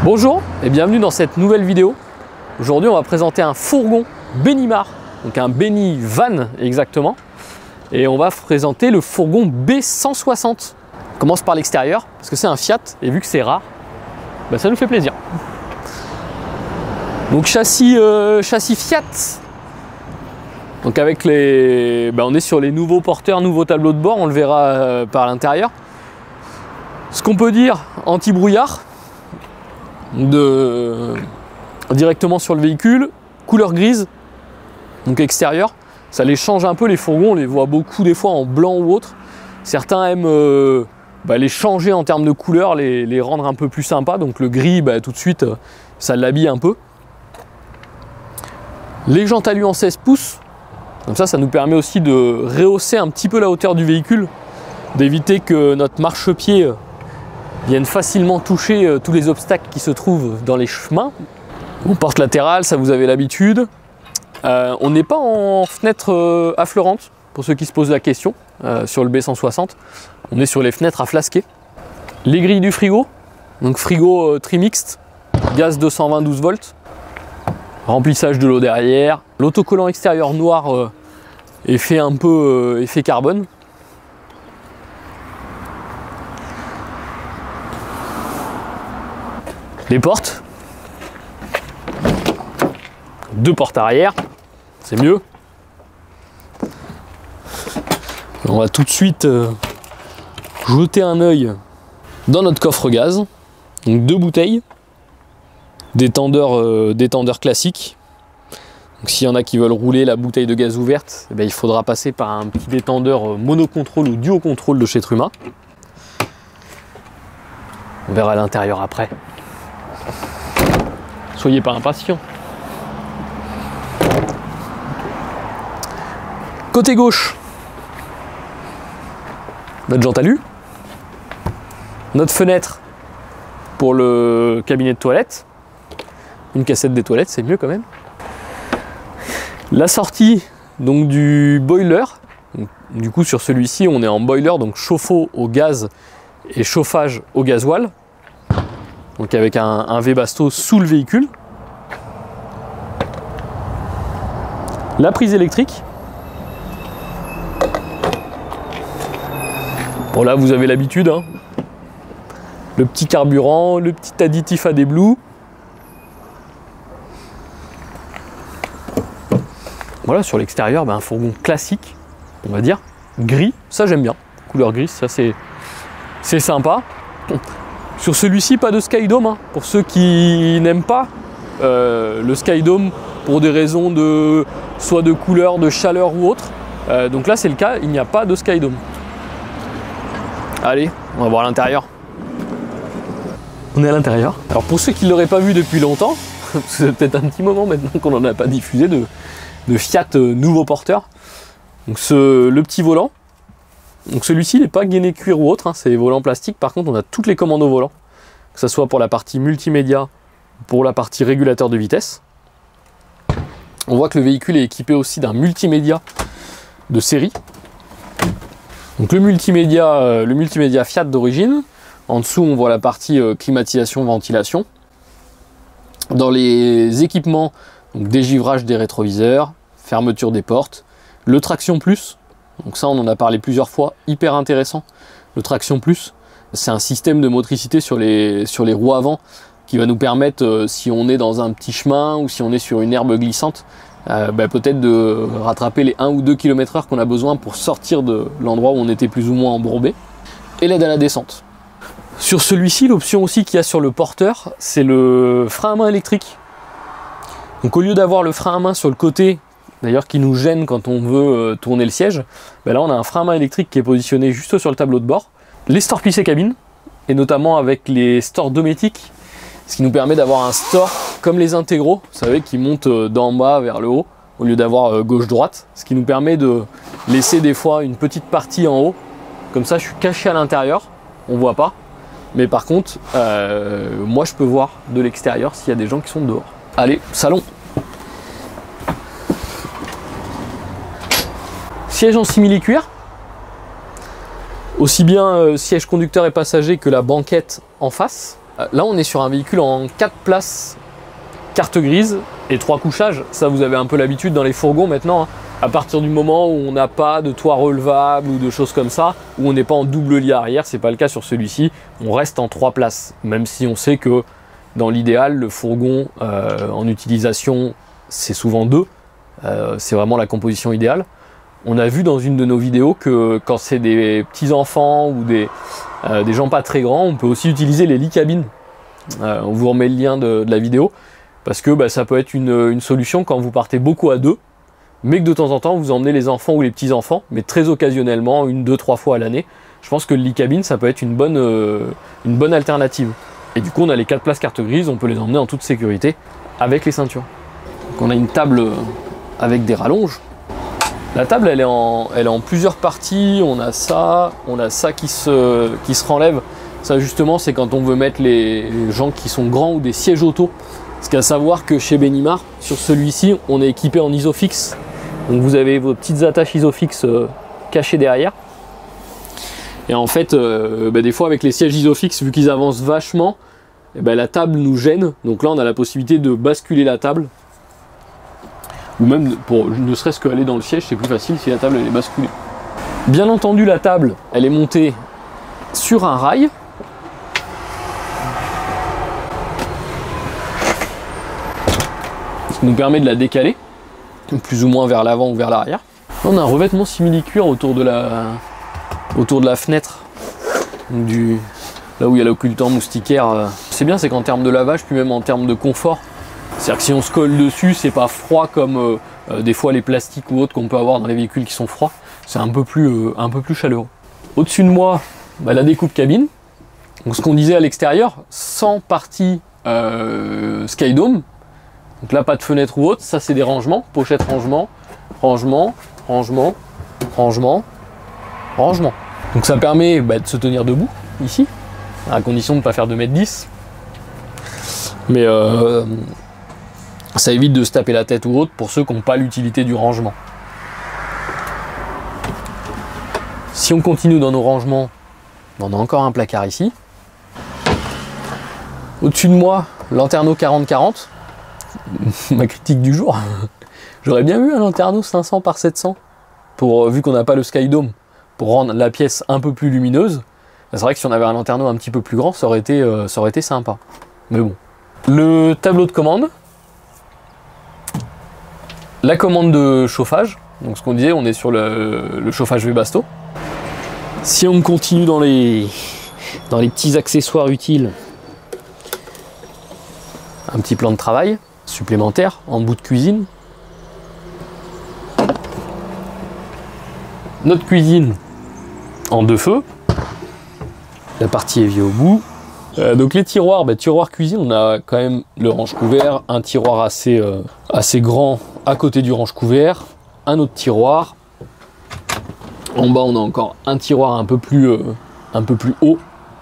Bonjour et bienvenue dans cette nouvelle vidéo. Aujourd'hui on va présenter un fourgon Benimar, donc un Beni Van exactement. Et on va présenter le fourgon B160. On commence par l'extérieur parce que c'est un Fiat et vu que c'est rare, bah ça nous fait plaisir. Donc châssis Fiat. Donc avec les, on est sur les nouveaux porteurs, nouveaux tableaux de bord, on le verra par l'intérieur. Ce qu'on peut dire, anti-brouillard directement sur le véhicule, couleur grise, donc extérieur. Ça les change un peu les fourgons, on les voit beaucoup des fois en blanc ou autre. Certains aiment les changer en termes de couleur, les rendre un peu plus sympas. Donc le gris, tout de suite, ça l'habille un peu. Les jantes alu en 16 pouces. Comme ça nous permet aussi de rehausser un petit peu la hauteur du véhicule, d'éviter que notre marchepied vienne facilement toucher tous les obstacles qui se trouvent dans les chemins. On porte latérale, ça vous avez l'habitude. On n'est pas en fenêtre affleurante, pour ceux qui se posent la question, sur le B160. On est sur les fenêtres à flasquer. Les grilles du frigo, donc frigo trimixte, gaz 220 volts. Remplissage de l'eau derrière. L'autocollant extérieur noir effet un peu effet carbone. Les portes. Deux portes arrière, c'est mieux. On va tout de suite jeter un œil dans notre coffre gaz. Donc deux bouteilles. Des tendeurs classiques. Donc s'il y en a qui veulent rouler la bouteille de gaz ouverte, il faudra passer par un petit détendeur monocontrôle ou duo contrôle de chez Truma. On verra l'intérieur après. Soyez pas impatients. Côté gauche, notre jante alu, notre fenêtre pour le cabinet de toilette. Une cassette des toilettes, c'est mieux quand même. La sortie donc du boiler. Du coup sur celui-ci on est en boiler, donc chauffe-eau au gaz et chauffage au gasoil. Donc avec un Webasto sous le véhicule. La prise électrique. Bon là vous avez l'habitude, hein. Le petit carburant, le petit additif AdBlue. Voilà, sur l'extérieur, un fourgon classique, on va dire, gris, ça j'aime bien, couleur grise, ça c'est sympa. Sur celui-ci, pas de Skydome, hein, pour ceux qui n'aiment pas le Skydome pour des raisons soit de couleur, de chaleur ou autre. Donc là c'est le cas, il n'y a pas de Skydome. Allez, on va voir l'intérieur. On est à l'intérieur. Alors pour ceux qui ne l'auraient pas vu depuis longtemps, c'est peut-être un petit moment maintenant qu'on n'en a pas diffusé de Fiat nouveau porteur. Donc le petit volant. Donc celui-ci il n'est pas gainé cuir ou autre, hein, c'est volant plastique. Par contre on a toutes les commandes au volant, que ce soit pour la partie multimédia, pour la partie régulateur de vitesse. On voit que le véhicule est équipé aussi d'un multimédia de série. Donc le multimédia Fiat d'origine. En dessous on voit la partie climatisation, ventilation. Dans les équipements, donc dégivrage des rétroviseurs, fermeture des portes, le traction plus, donc ça on en a parlé plusieurs fois, hyper intéressant. Le traction plus, c'est un système de motricité sur les roues avant qui va nous permettre, si on est dans un petit chemin ou si on est sur une herbe glissante, peut-être de rattraper les 1 ou 2 km/h qu'on a besoin pour sortir de l'endroit où on était plus ou moins embourbé. Et l'aide à la descente. Sur celui-ci, l'option aussi qu'il y a sur le porteur, c'est le frein à main électrique. Donc au lieu d'avoir le frein à main sur le côté, d'ailleurs qui nous gêne quand on veut tourner le siège, là on a un frein à main électrique qui est positionné juste sur le tableau de bord. Les stores plissés cabine, et notamment avec les stores dométiques, ce qui nous permet d'avoir un store comme les intégraux, vous savez, qui montent d'en bas vers le haut, au lieu d'avoir gauche-droite, ce qui nous permet de laisser des fois une petite partie en haut, comme ça je suis caché à l'intérieur, on voit pas, mais par contre, moi je peux voir de l'extérieur s'il y a des gens qui sont dehors. Allez, salon. Siège en simili-cuir. Aussi bien siège conducteur et passager que la banquette en face. Là, on est sur un véhicule en 4 places, carte grise et 3 couchages. Ça, vous avez un peu l'habitude dans les fourgons maintenant, hein. À partir du moment où on n'a pas de toit relevable ou de choses comme ça, où on n'est pas en double lit arrière, c'est pas le cas sur celui-ci, on reste en 3 places. Même si on sait que dans l'idéal, le fourgon en utilisation, c'est souvent 2. C'est vraiment la composition idéale. On a vu dans une de nos vidéos que quand c'est des petits enfants ou des gens pas très grands, on peut aussi utiliser les lits cabines. On vous remet le lien de la vidéo parce que ça peut être une solution quand vous partez beaucoup à 2, mais que de temps en temps vous emmenez les enfants ou les petits enfants, mais très occasionnellement, 1, 2, 3 fois à l'année. Je pense que le lit cabine, ça peut être une bonne alternative. Et du coup, on a les 4 places carte grise, on peut les emmener en toute sécurité avec les ceintures. Donc on a une table avec des rallonges. La table, elle est en plusieurs parties. On a ça qui se renlève. Ça, justement, c'est quand on veut mettre les gens qui sont grands ou des sièges auto. Parce qu'à savoir que chez Benimar, sur celui-ci, on est équipé en Isofix. Donc vous avez vos petites attaches Isofix cachées derrière. Et en fait, des fois, avec les sièges Isofix, vu qu'ils avancent vachement, la table nous gêne. Donc là, on a la possibilité de basculer la table. Ou même, pour ne serait-ce qu'aller dans le siège, c'est plus facile si la table elle est basculée. Bien entendu, la table, elle est montée sur un rail. Ce qui nous permet de la décaler, plus ou moins vers l'avant ou vers l'arrière. On a un revêtement simili-cuir autour de la fenêtre, là où il y a l'occultant moustiquaire. C'est bien, c'est qu'en termes de lavage, puis même en termes de confort, c'est-à-dire que si on se colle dessus, c'est pas froid comme des fois les plastiques ou autres qu'on peut avoir dans les véhicules qui sont froids. C'est un peu plus chaleureux. Au-dessus de moi, la découpe cabine. Donc ce qu'on disait à l'extérieur, sans partie Skydome. Donc là, pas de fenêtre ou autre. Ça, c'est des rangements. Pochette rangement, rangement, rangement, rangement, rangement. Donc ça permet de se tenir debout, ici, à condition de ne pas faire 2,10 m. Mais ça évite de se taper la tête ou autre pour ceux qui n'ont pas l'utilité du rangement. Si on continue dans nos rangements, on a encore un placard ici. Au-dessus de moi, Lanterneau 40-40. Ma critique du jour. J'aurais bien eu un Lanterneau 500 par 700, vu qu'on n'a pas le Skydome, pour rendre la pièce un peu plus lumineuse. C'est vrai que si on avait un Lanterneau un petit peu plus grand, ça aurait été sympa. Mais bon. Le tableau de commande. La commande de chauffage, donc ce qu'on disait, on est sur le chauffage Webasto. Si on continue dans les petits accessoires utiles, un petit plan de travail supplémentaire en bout de cuisine. Notre cuisine en 2 feux, la partie évier au bout. Donc les tiroirs, tiroir cuisine, on a quand même le range couvert, un tiroir assez grand à côté du range couvert, un autre tiroir. En bas, on a encore un tiroir un peu plus haut.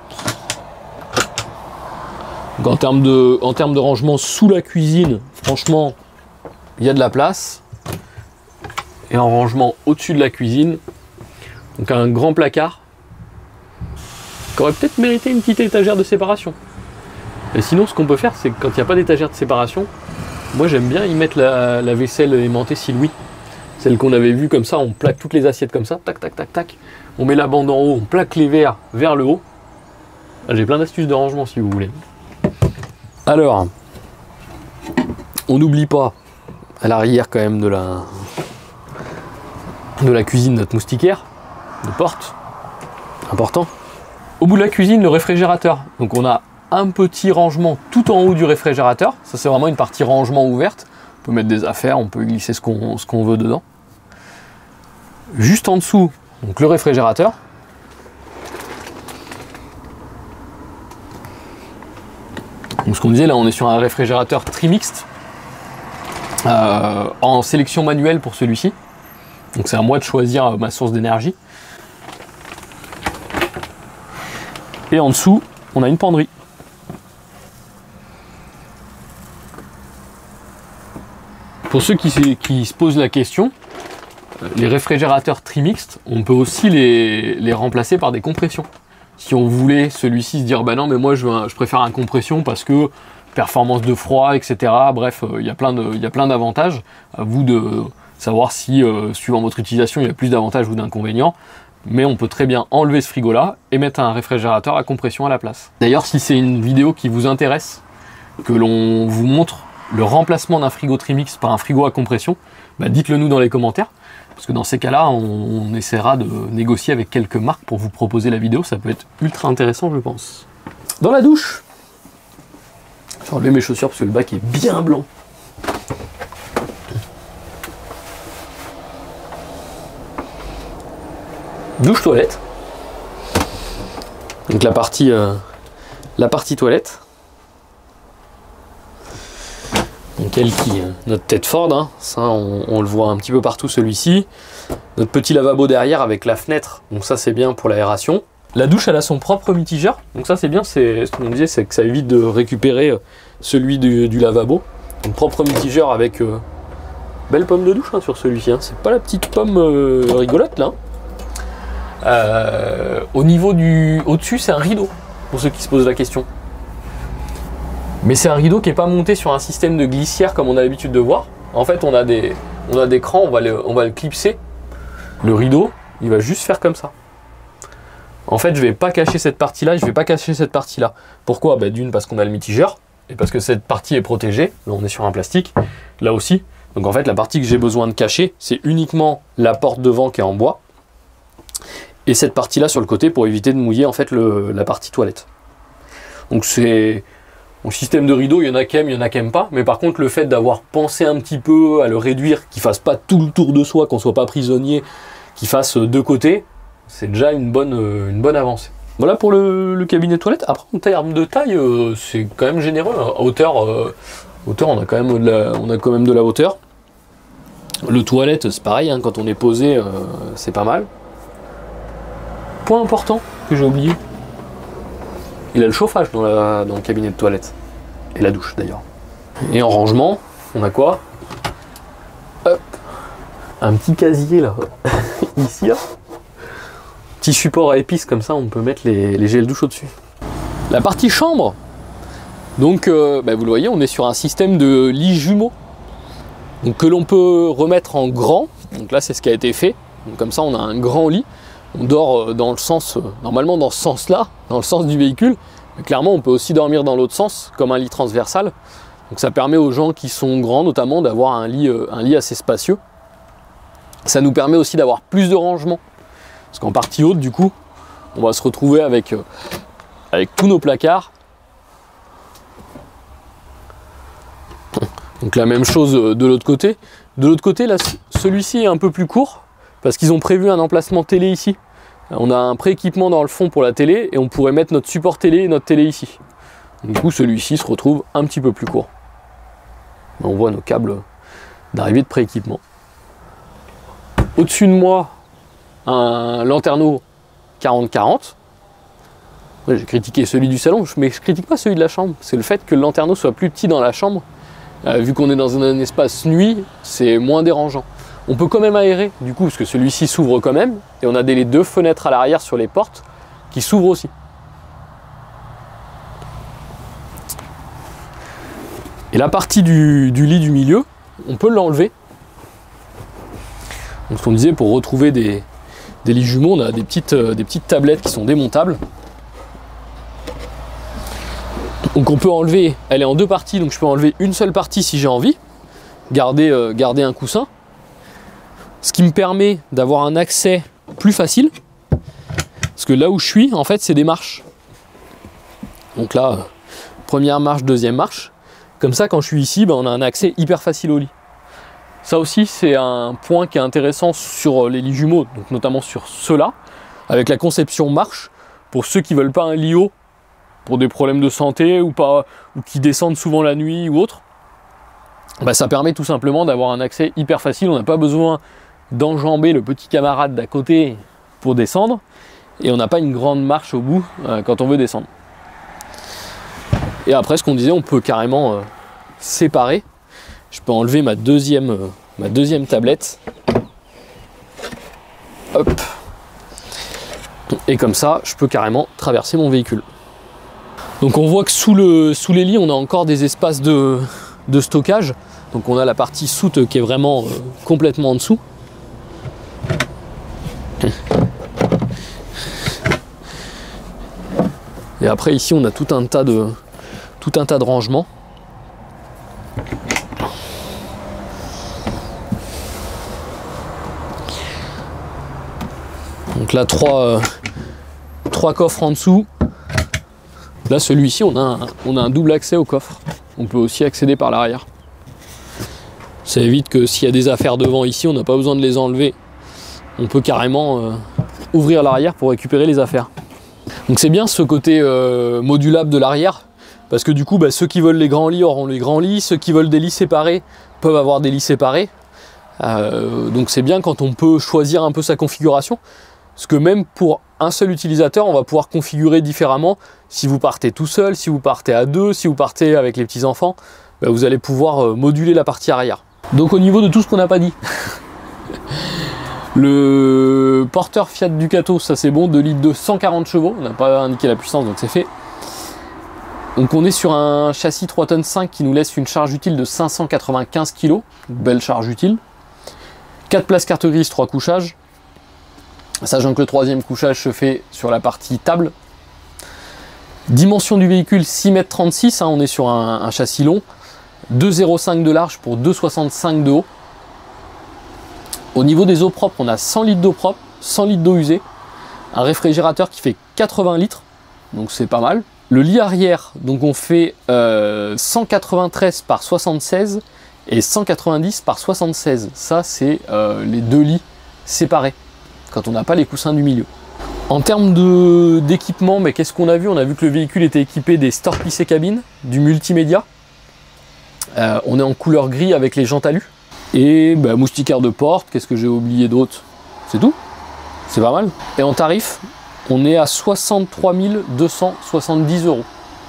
Donc en termes de rangement sous la cuisine, franchement, il y a de la place. Et en rangement au-dessus de la cuisine, donc un grand placard qui aurait peut-être mérité une petite étagère de séparation. Et sinon, ce qu'on peut faire, c'est que quand il n'y a pas d'étagère de séparation, moi j'aime bien y mettre la vaisselle aimantée Silwi. Celle qu'on avait vue comme ça, on plaque toutes les assiettes comme ça, tac, tac, tac, tac. On met la bande en haut, on plaque les verres vers le haut. J'ai plein d'astuces de rangement si vous voulez. Alors, on n'oublie pas à l'arrière quand même de la cuisine notre moustiquaire, de porte, important. Au bout de la cuisine, le réfrigérateur. Donc on a un petit rangement tout en haut du réfrigérateur. Ça, c'est vraiment une partie rangement ouverte. On peut mettre des affaires, on peut glisser ce qu'on veut dedans. Juste en dessous, donc le réfrigérateur. Donc ce qu'on disait là, on est sur un réfrigérateur trimixte en sélection manuelle pour celui-ci. Donc c'est à moi de choisir ma source d'énergie. Et en dessous, on a une penderie. Pour ceux qui se posent la question, les réfrigérateurs trimixtes, on peut aussi les remplacer par des compressions. Si on voulait celui-ci se dire bah non mais moi je préfère un compression parce que performance de froid, etc. Bref, il y a plein d'avantages. À vous de savoir si, suivant votre utilisation, il y a plus d'avantages ou d'inconvénients. Mais on peut très bien enlever ce frigo-là et mettre un réfrigérateur à compression à la place. D'ailleurs, si c'est une vidéo qui vous intéresse, que l'on vous montre le remplacement d'un frigo Trimix par un frigo à compression, bah dites-le nous dans les commentaires. Parce que dans ces cas-là, on essaiera de négocier avec quelques marques pour vous proposer la vidéo. Ça peut être ultra intéressant, je pense. Dans la douche, je vais enlever mes chaussures parce que le bac est bien blanc. Douche toilette. Donc la partie toilette. Donc elle qui notre tête Ford, hein. Ça on le voit un petit peu partout celui-ci. Notre petit lavabo derrière avec la fenêtre, donc ça c'est bien pour l'aération. La douche elle a son propre mitigeur, donc ça c'est bien, c'est ce qu'on disait, c'est que ça évite de récupérer celui du lavabo. Un propre mitigeur avec belle pomme de douche hein, sur celui-ci, hein. C'est pas la petite pomme rigolote là. Au-dessus c'est un rideau, pour ceux qui se posent la question. Mais c'est un rideau qui n'est pas monté sur un système de glissière comme on a l'habitude de voir. En fait, on a des crans, on va le clipser. Le rideau, il va juste faire comme ça. En fait, je ne vais pas cacher cette partie-là, je ne vais pas cacher cette partie-là. Pourquoi? Bah, d'une, parce qu'on a le mitigeur, et parce que cette partie est protégée. Là, on est sur un plastique, là aussi. Donc en fait, la partie que j'ai besoin de cacher, c'est uniquement la porte devant qui est en bois. Et cette partie-là sur le côté pour éviter de mouiller en fait la partie toilette. Donc c'est... Au système de rideau, il y en a qui aiment, il y en a qui n'aiment pas. Mais par contre, le fait d'avoir pensé un petit peu à le réduire, qu'il ne fasse pas tout le tour de soi, qu'on ne soit pas prisonnier, qu'il fasse deux côtés, c'est déjà une bonne avancée. Voilà pour le cabinet de toilette. Après, en termes de taille, c'est quand même généreux. À hauteur, on a quand même de la hauteur. Le toilette, c'est pareil, hein, quand on est posé, c'est pas mal. Point important que j'ai oublié. Il a le chauffage dans le cabinet de toilette. Et la douche d'ailleurs. Et en rangement, on a quoi? Hop, un petit casier là. Ici là. Petit support à épices comme ça, on peut mettre les gels douche au-dessus. La partie chambre. Donc vous le voyez, on est sur un système de lit jumeaux. Donc que l'on peut remettre en grand. Donc là c'est ce qui a été fait. Donc comme ça on a un grand lit. On dort dans le sens, normalement dans ce sens-là, dans le sens du véhicule. Mais clairement, on peut aussi dormir dans l'autre sens, comme un lit transversal. Donc ça permet aux gens qui sont grands, notamment, d'avoir un lit assez spacieux. Ça nous permet aussi d'avoir plus de rangement. Parce qu'en partie haute, du coup, on va se retrouver avec tous nos placards. Donc la même chose de l'autre côté. De l'autre côté, là, celui-ci est un peu plus court, parce qu'ils ont prévu un emplacement télé ici. On a un pré-équipement dans le fond pour la télé et on pourrait mettre notre support télé et notre télé ici. Du coup, celui-ci se retrouve un petit peu plus court. On voit nos câbles d'arrivée de pré-équipement. Au-dessus de moi, un lanterneau 40-40. Ouais, j'ai critiqué celui du salon, mais je critique pas celui de la chambre. C'est le fait que le lanterneau soit plus petit dans la chambre. Vu qu'on est dans un espace nuit, c'est moins dérangeant. On peut quand même aérer, du coup, parce que celui-ci s'ouvre quand même, et on a les deux fenêtres à l'arrière sur les portes qui s'ouvrent aussi. Et la partie du lit du milieu, on peut l'enlever. Donc ce qu'on disait, pour retrouver des lits jumeaux, on a des petites tablettes qui sont démontables. Donc on peut enlever, elle est en deux parties, donc je peux enlever une seule partie si j'ai envie, garder un coussin. Ce qui me permet d'avoir un accès plus facile. Parce que là où je suis, en fait, c'est des marches. Donc là, première marche, deuxième marche. Comme ça, quand je suis ici, on a un accès hyper facile au lit. Ça aussi, c'est un point qui est intéressant sur les lits jumeaux, donc notamment sur ceux-là, avec la conception marche, pour ceux qui ne veulent pas un lit haut, pour des problèmes de santé ou qui descendent souvent la nuit ou autre. Ça permet tout simplement d'avoir un accès hyper facile. On n'a pas besoin d'enjamber le petit camarade d'à côté pour descendre, et on n'a pas une grande marche au bout quand on veut descendre. Et après, ce qu'on disait, on peut carrément séparer. Je peux enlever ma deuxième tablette. Hop. Et comme ça, je peux carrément traverser mon véhicule. Donc on voit que sous les lits, on a encore des espaces de stockage. Donc on a la partie soute qui est vraiment complètement en dessous. Et après ici, on a tout un tas de rangements. Donc là, trois coffres en dessous. Là, celui-ci, on a un double accès au coffre. On peut aussi accéder par l'arrière. Ça évite que s'il y a des affaires devant ici, on n'a pas besoin de les enlever. On peut carrément ouvrir l'arrière pour récupérer les affaires. Donc c'est bien ce côté modulable de l'arrière, parce que du coup, ceux qui veulent les grands lits auront les grands lits, ceux qui veulent des lits séparés peuvent avoir des lits séparés. Donc c'est bien quand on peut choisir un peu sa configuration. Parce que même pour un seul utilisateur, on va pouvoir configurer différemment. Si vous partez tout seul, si vous partez à deux, si vous partez avec les petits-enfants, vous allez pouvoir moduler la partie arrière. Donc au niveau de tout ce qu'on n'a pas dit, le porteur Fiat Ducato, ça c'est bon, 2 litres de 140 chevaux, on n'a pas indiqué la puissance, donc c'est fait. Donc on est sur un châssis 3 tonnes 5 qui nous laisse une charge utile de 595 kg, belle charge utile. 4 places carte grise, 3 couchages. Sachant que le troisième couchage se fait sur la partie table. Dimension du véhicule 6,36 m, on est sur un châssis long. 2,05 de large pour 2,65 de haut. Au niveau des eaux propres, on a 100 litres d'eau propre, 100 litres d'eau usée. Un réfrigérateur qui fait 80 litres, donc c'est pas mal. Le lit arrière, donc on fait 193 par 76 et 190 par 76. Ça, c'est les deux lits séparés, quand on n'a pas les coussins du milieu. En termes d'équipement, qu'est-ce qu'on a vu? On a vu que le véhicule était équipé des stores plissés cabine, du multimédia. On est en couleur gris avec les jantes alu. Et moustiquaire de porte, qu'est-ce que j'ai oublié d'autre? C'est tout? C'est pas mal. Et en tarif, on est à 63 270 €.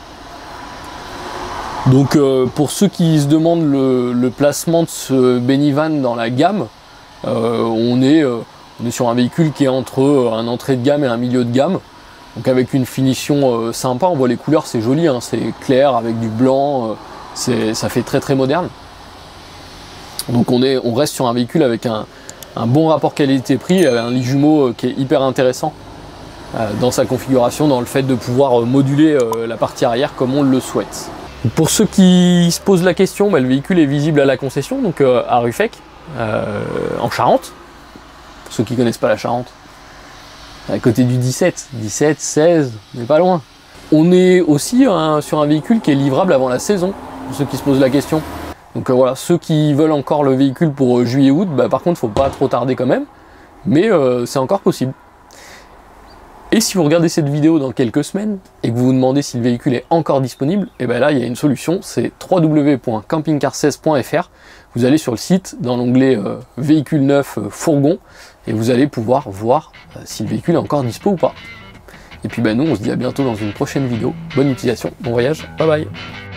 Donc pour ceux qui se demandent le placement de ce Benivan dans la gamme, on est sur un véhicule qui est entre un entrée de gamme et un milieu de gamme. Donc avec une finition sympa, on voit les couleurs, c'est joli, hein, c'est clair avec du blanc, ça fait très très moderne. Donc on reste sur un véhicule avec un bon rapport qualité-prix, un lit jumeau qui est hyper intéressant dans sa configuration, dans le fait de pouvoir moduler la partie arrière comme on le souhaite. Pour ceux qui se posent la question, le véhicule est visible à la concession, donc à Ruffec, en Charente. Pour ceux qui ne connaissent pas la Charente, à côté du 17, 16, mais pas loin. On est aussi sur un véhicule qui est livrable avant la saison, pour ceux qui se posent la question. Donc voilà, ceux qui veulent encore le véhicule pour juillet-août, par contre, il ne faut pas trop tarder quand même, mais c'est encore possible. Et si vous regardez cette vidéo dans quelques semaines et que vous vous demandez si le véhicule est encore disponible, et là il y a une solution, c'est www.campingcar16.fr. Vous allez sur le site, dans l'onglet véhicule neuf fourgon, et vous allez pouvoir voir si le véhicule est encore dispo ou pas. Et puis nous on se dit à bientôt dans une prochaine vidéo. Bonne utilisation, bon voyage, bye bye.